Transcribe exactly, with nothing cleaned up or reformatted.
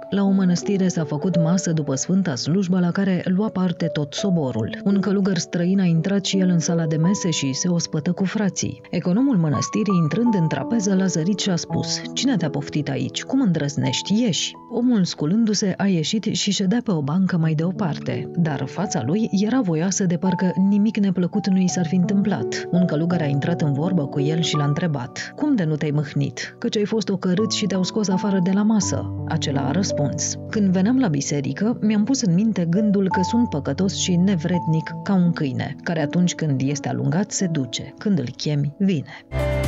La o mănăstire s-a făcut masă după sfânta slujbă la care lua parte tot soborul. Un călugăr străin a intrat și el în sala de mese și se ospătă cu frații. Economul mănăstirii, intrând în trapeză, l-a zărit și a spus: "Cine te-a poftit aici? Cum îndrăznești? Ieși!" Omul, sculându-se, a ieșit și ședea pe o bancă mai deoparte, dar fața lui era voioasă de parcă nimic neplăcut nu i s-ar fi întâmplat. Un călugăr a intrat în vorbă cu el și l-a întrebat: "Cum de nu te-ai mâhnit? Căci ai fost ocărât și te-au scos afară de la masă?" Acela a răspuns: "Când veneam la biserică, mi-am pus în minte gândul că sunt păcătos și nevrednic ca un câine, care atunci când este alungat se duce, când îl chemi, vine."